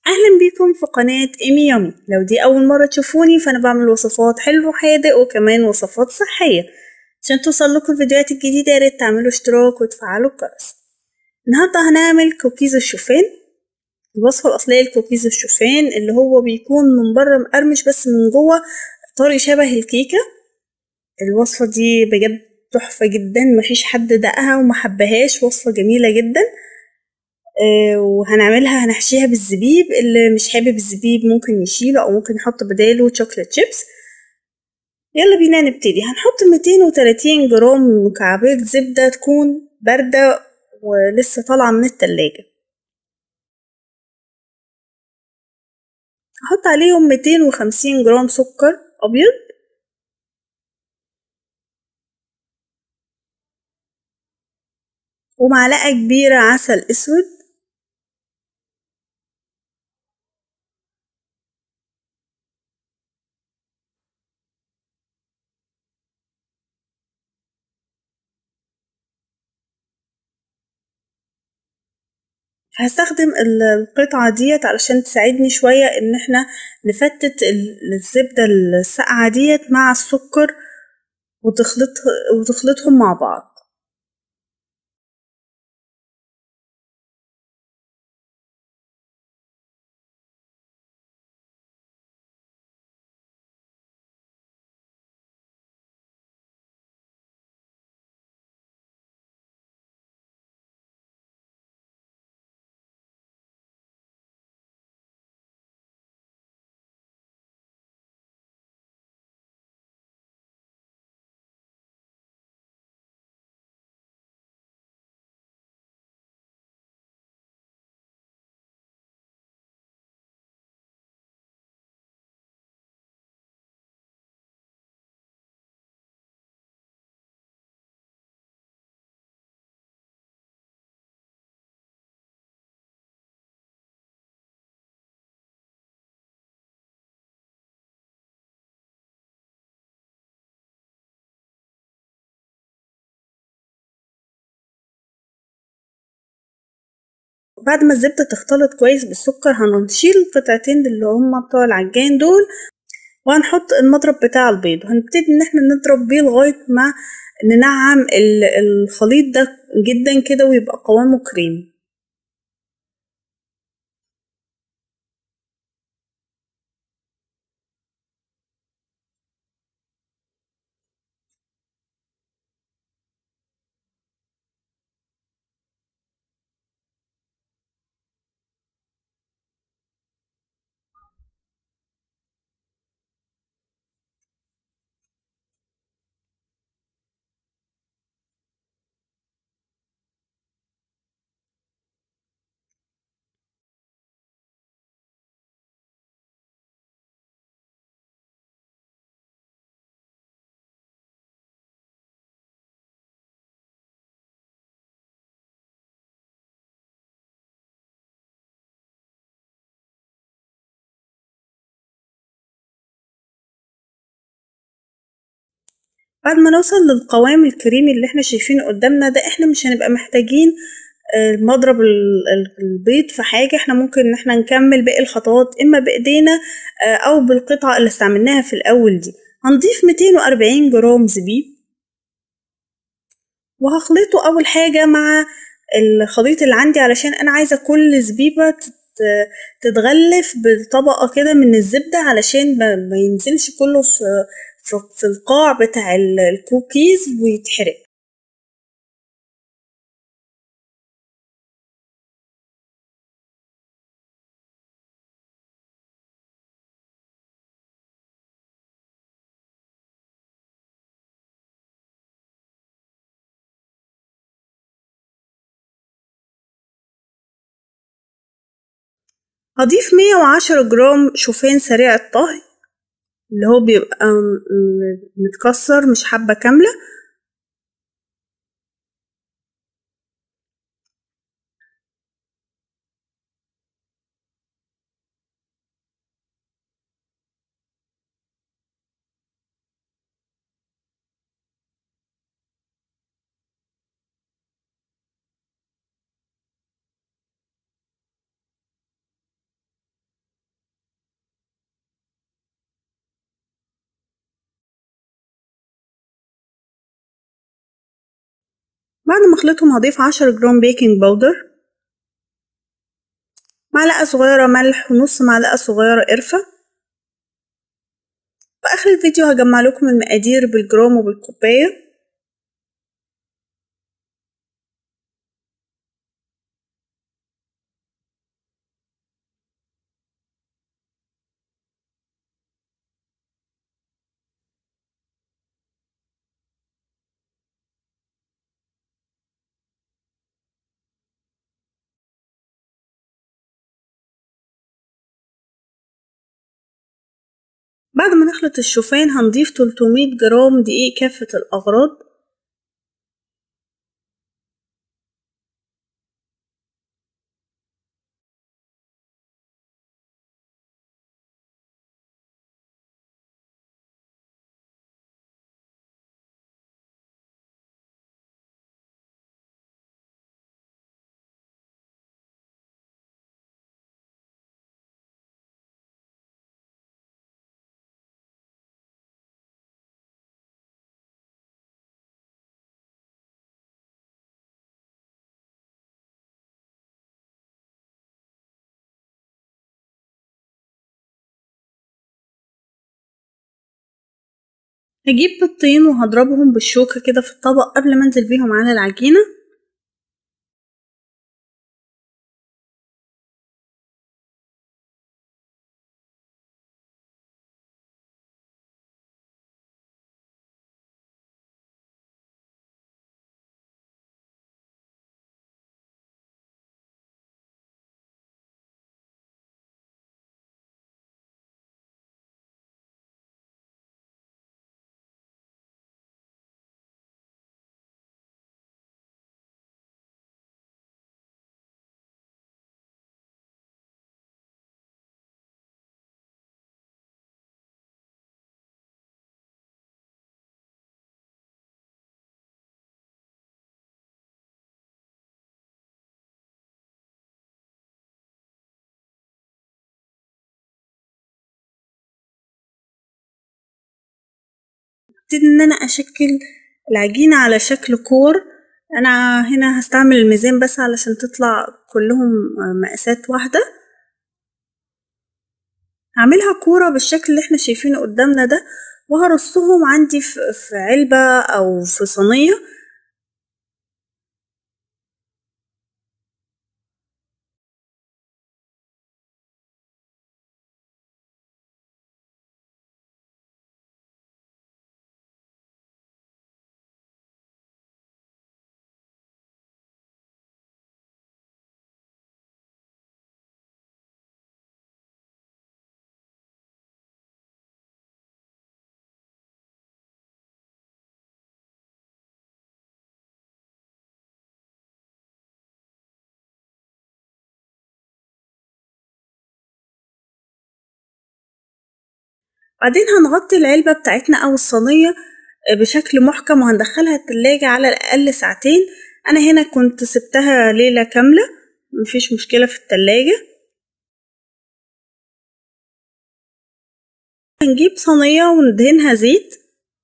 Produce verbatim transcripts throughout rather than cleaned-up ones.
أهلا بيكم في قناة إيمي يامي. لو دي أول مرة تشوفوني فأنا بعمل وصفات حلوة وحادق وكمان وصفات صحية. عشان توصلكوا الفيديوهات الجديدة ياريت تعملوا اشتراك وتفعلوا الجرس. النهاردة هنعمل كوكيز الشوفان. الوصفة الأصلية لكوكيز الشوفان اللي هو بيكون من بره مقرمش بس من جوه طري شبه الكيكة. الوصفة دي بجد تحفة جدا، مفيش حد دقها ومحبهاش، وصفة جميلة جدا. آه، وهنعملها هنحشيها بالزبيب، اللي مش حابب الزبيب ممكن يشيله او ممكن يحط بداله شوكليت شيبس. يلا بينا نبتدي. هنحط ميتين وتلاتين جرام مكعبات زبدة تكون باردة ولسه طالعة من التلاجة. هحط عليهم ميتين وخمسين جرام سكر أبيض، ومعلقة كبيرة عسل أسود، هستخدم القطعة ديت علشان تساعدني شوية ان احنا نفتت الزبدة الساقعة ديت مع السكر وتخلط وتخلطهم مع بعض. بعد ما الزبدة تختلط كويس بالسكر هنشيل القطعتين اللي هما بتوع العجان دول، وهنحط المضرب بتاع البيض وهنبتدي ان احنا نضرب بيه لغاية ما ننعم الخليط ده جدا كده ويبقى قوامه كريمي. بعد ما نوصل للقوام الكريمي اللي احنا شايفينه قدامنا ده، احنا مش هنبقى محتاجين آه، مضرب البيض في حاجة. احنا ممكن ان احنا نكمل باقي الخطوات اما بايدينا آه، او بالقطعة اللي استعملناها في الاول دي. هنضيف ميتين واربعين جرام زبيب وهخلطه اول حاجة مع الخليط اللي عندي، علشان انا عايزة كل زبيبة تت- تتغلف بطبقة كده من الزبدة علشان ما ما ينزلش كله في في في القاع بتاع ال- الكوكيز ويتحرق. هضيف مية وعشرة جرام شوفان سريع الطهي اللي هو بيبقى م- م- متكسر مش حبة كاملة. بعد ما اخلطهم هضيف عشرة جرام بيكنج باودر، معلقة صغيرة ملح، ونص معلقة صغيرة قرفة. في آخر الفيديو هجمع لكم المقادير بالجرام وبالكوباية. بعد ما نخلط الشوفان هنضيف تلتمية جرام دقيق كافة الأغراض. هجيب بيضتين وهضربهم بالشوكة كده في الطبق قبل ما انزل بيهم على العجينة. ابتدي ان انا اشكل العجينة على شكل كور. انا هنا هستعمل الميزان بس علشان تطلع كلهم مقاسات واحدة. هعملها كورة بالشكل اللي احنا شايفينه قدامنا ده، وهرصهم عندي في علبة او في صينية. بعدين هنغطي العلبة بتاعتنا او الصينية بشكل محكم، وهندخلها التلاجة على الأقل ساعتين. أنا هنا كنت سبتها ليلة كاملة، مفيش مشكلة في التلاجة. هنجيب صينية وندهنها زيت،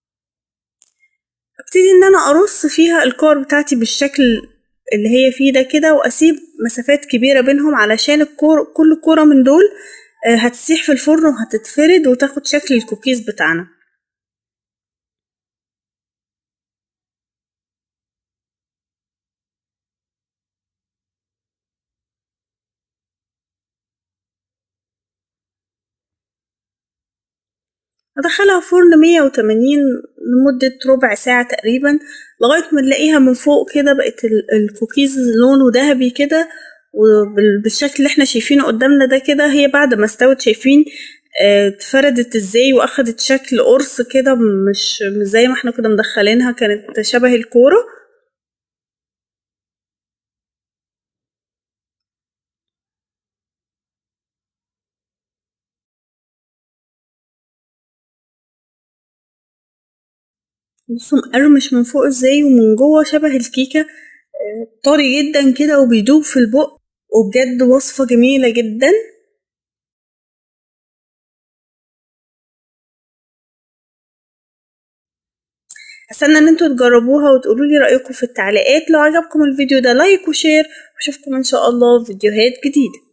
ابتدي ان انا ارص فيها الكور بتاعتي بالشكل اللي هي فيه ده كده، واسيب مسافات كبيرة بينهم علشان الكور كل كورة من دول هتسيح في الفرن وهتتفرد وتاخد شكل الكوكيز بتاعنا. هدخلها فرن مية وتمانين لمدة ربع ساعة تقريبا، لغاية ما نلاقيها من فوق كده بقت الكوكيز لونه ذهبي كده وبالشكل اللي احنا شايفينه قدامنا ده كده. هي بعد ما استوت شايفين اه اتفردت ازاي واخدت شكل قرص كده، مش مش زي ما احنا كنا مدخلينها، كانت شبه الكورة. بصوا مقرمش من فوق ازاي، ومن جوه شبه الكيكة، طري جدا كده وبيدوب في البق، وبجد وصفة جميلة جدا. هستنى ان انتوا تجربوها وتقولولي رأيكم في التعليقات. لو عجبكم الفيديو ده لايك وشير، واشوفكم ان شاء الله في فيديوهات جديدة.